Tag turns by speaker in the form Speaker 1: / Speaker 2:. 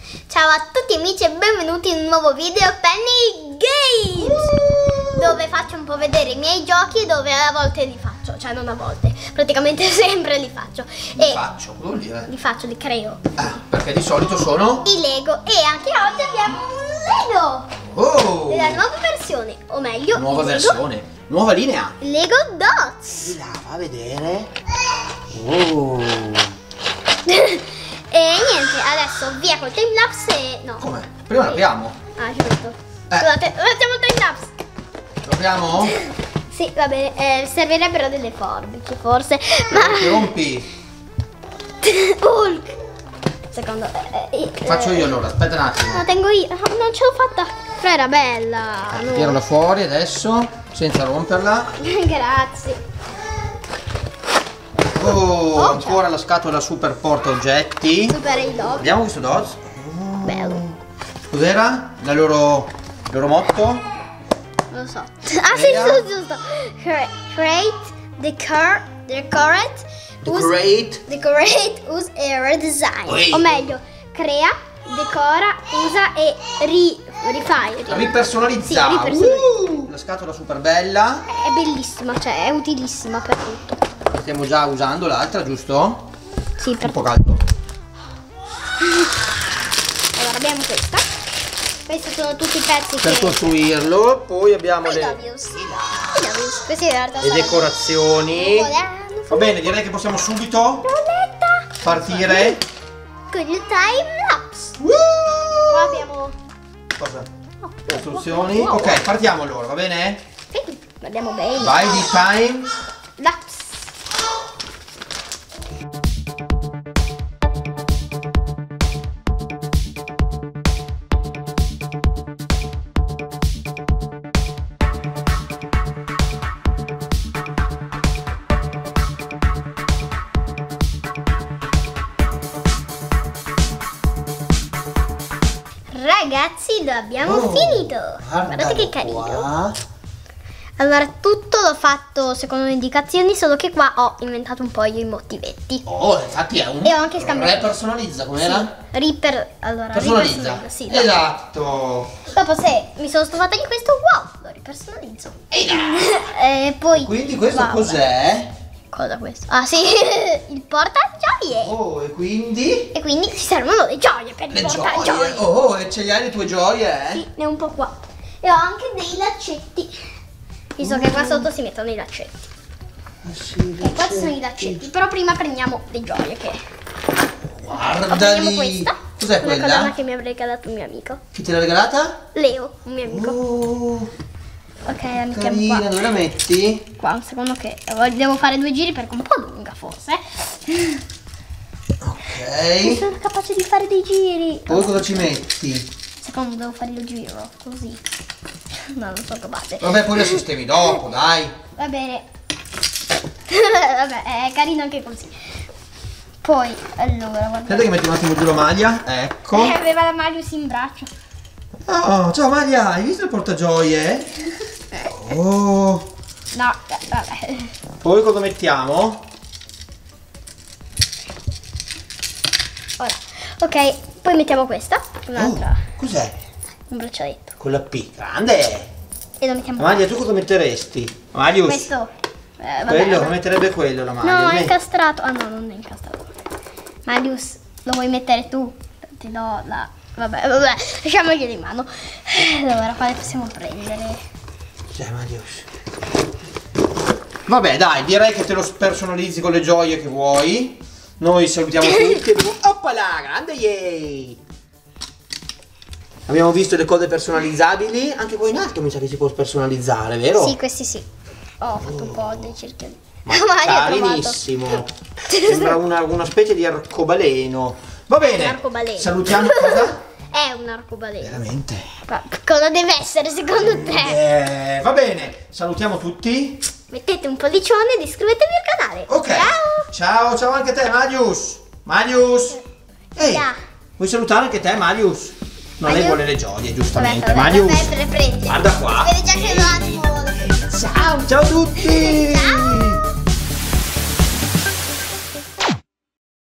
Speaker 1: Ciao a tutti amici e benvenuti in un nuovo video Penny Games, dove faccio un po' vedere i miei giochi, dove a volte li faccio, cioè non a volte, praticamente sempre li faccio.
Speaker 2: Cosa vuol dire?
Speaker 1: Li faccio, li creo.
Speaker 2: Perché di solito sono
Speaker 1: I Lego, e anche oggi abbiamo un Lego della nuova versione, o meglio
Speaker 2: nuova versione, nuova linea.
Speaker 1: Lego Dots.
Speaker 2: La fa vedere.
Speaker 1: E niente, adesso via col timelapse e... no.
Speaker 2: Come? Prima l'apriamo.
Speaker 1: Ah, giusto. Scusate, facciamo il timelapse.
Speaker 2: Lo apriamo?
Speaker 1: Sì, va bene, servirebbero delle forbici forse, ma...
Speaker 2: Rompi.
Speaker 1: Hulk. Secondo...
Speaker 2: Faccio io allora, aspetta un attimo.
Speaker 1: La tengo io, non ce l'ho fatta. Però era bella. No.
Speaker 2: Tirala fuori adesso, senza romperla.
Speaker 1: Grazie.
Speaker 2: Ancora la scatola super porta oggetti.
Speaker 1: Super Halo.
Speaker 2: Vediamo questo Dots.
Speaker 1: Bello.
Speaker 2: Cos'era? Il loro motto?
Speaker 1: Non lo so. Ah sì, giusto. Create, decorate, use e redesign. O meglio, crea, decora, usa e rifai.
Speaker 2: Ripersonalizza.
Speaker 1: Sì, ripersonalizza.
Speaker 2: La scatola super bella.
Speaker 1: È bellissima, cioè è utilissima per tutto.
Speaker 2: Stiamo già usando l'altra, giusto?
Speaker 1: Sì, per
Speaker 2: un po' caldo.
Speaker 1: Allora abbiamo questa. Questi sono tutti i pezzi
Speaker 2: Per costruirlo. Poi abbiamo le
Speaker 1: questi in realtà sono
Speaker 2: decorazioni. Va bene, direi che possiamo subito partire
Speaker 1: con il time lapse. Qua abbiamo
Speaker 2: cosa? Costruzioni. Ok, partiamo allora, va bene?
Speaker 1: sì, guardiamo bene.
Speaker 2: Vai di time
Speaker 1: Lapse. Ragazzi, lo abbiamo finito. Guardate che carino.
Speaker 2: Qua.
Speaker 1: Allora, tutto l'ho fatto secondo le indicazioni, solo che qua ho inventato un po' i motivetti.
Speaker 2: Infatti è un...
Speaker 1: E ho anche scambiato.
Speaker 2: Repersonalizza, com'era?
Speaker 1: Personalizza.
Speaker 2: Sì,
Speaker 1: dai.
Speaker 2: esatto.
Speaker 1: Dopo, se mi sono stufata di questo, wow, lo ripersonalizzo. E poi...
Speaker 2: Quindi questo
Speaker 1: wow,
Speaker 2: cos'è?
Speaker 1: Cosa questo? Ah sì, il portagioie.
Speaker 2: E quindi?
Speaker 1: E quindi ci servono le gioie per
Speaker 2: Le
Speaker 1: il portagioie.
Speaker 2: gioie. E ce li hai le tue gioie?
Speaker 1: Sì, ne ho un po' qua. E ho anche dei laccetti. Visto che qua sotto si mettono i laccetti.
Speaker 2: Sì,
Speaker 1: E qua ci sono i laccetti. Però prima prendiamo le gioie che...
Speaker 2: Guarda
Speaker 1: prendiamo
Speaker 2: lì.
Speaker 1: questa.
Speaker 2: Cos'è
Speaker 1: una
Speaker 2: quella?
Speaker 1: collana che mi ha regalato un mio amico.
Speaker 2: Chi te l'ha regalata?
Speaker 1: Leo, un mio amico. Ok, la mettiamo
Speaker 2: Carina,
Speaker 1: qua.
Speaker 2: dove la metti?
Speaker 1: Qua, un secondo che devo fare 2 giri perché è un po' lunga forse.
Speaker 2: Ok.
Speaker 1: Sono capace di fare dei giri.
Speaker 2: Poi cosa ci metti?
Speaker 1: Secondo devo fare il giro, così. No, non sono capace.
Speaker 2: Vabbè, poi la sistemi dopo, dai.
Speaker 1: Va bene. Vabbè, è carino anche così. Poi, allora, guarda.
Speaker 2: Aspetta che metti un attimo giù la maglia. Ecco.
Speaker 1: Aveva la Marius in braccio.
Speaker 2: Oh, ciao Maria, hai visto il portagioie? Oh.
Speaker 1: No, vabbè.
Speaker 2: Poi cosa mettiamo?
Speaker 1: Ora, ok, poi mettiamo questa. Un'altra.
Speaker 2: Cos'è?
Speaker 1: Un braccialetto.
Speaker 2: Con la P, grande.
Speaker 1: E lo mettiamo
Speaker 2: Maria, tu cosa metteresti? Marius?
Speaker 1: questo. Vabbè,
Speaker 2: Quello,
Speaker 1: vabbè.
Speaker 2: metterebbe quello la maglia.
Speaker 1: No, è
Speaker 2: Metti.
Speaker 1: incastrato. Ah no, non è incastrato. Marius, lo vuoi mettere tu? Ti do la... Vabbè, lasciamoglielo in mano. Allora, quale possiamo prendere?
Speaker 2: Cioè, Marius. Vabbè, dai, direi che te lo personalizzi con le gioie che vuoi. Noi salutiamo tutti. Oppala, grande, yay! Abbiamo visto le cose personalizzabili. Anche qua in alto mi sa che si può personalizzare, vero?
Speaker 1: Sì, questi sì. Ho fatto un po' dei cerchioni.
Speaker 2: Ma carinissimo. Sembra una specie di arcobaleno. Va bene.
Speaker 1: Un arcobaleno.
Speaker 2: Salutiamo cosa?
Speaker 1: È un arcobaleno.
Speaker 2: Veramente?
Speaker 1: Ma cosa deve essere secondo te?
Speaker 2: Va bene. Salutiamo tutti.
Speaker 1: Mettete un pollicione ed iscrivetevi al canale.
Speaker 2: Ok.
Speaker 1: Ciao.
Speaker 2: Ciao anche a te, Marius. Marius. Ehi,
Speaker 1: Ciao.
Speaker 2: vuoi salutare anche te, Marius? No, lei vuole le gioie, giustamente.
Speaker 1: Vabbè,
Speaker 2: Marius.
Speaker 1: le prendi.
Speaker 2: Guarda qua.
Speaker 1: Si vede già che lo ha di volo.
Speaker 2: Ciao a tutti.
Speaker 1: Ciao.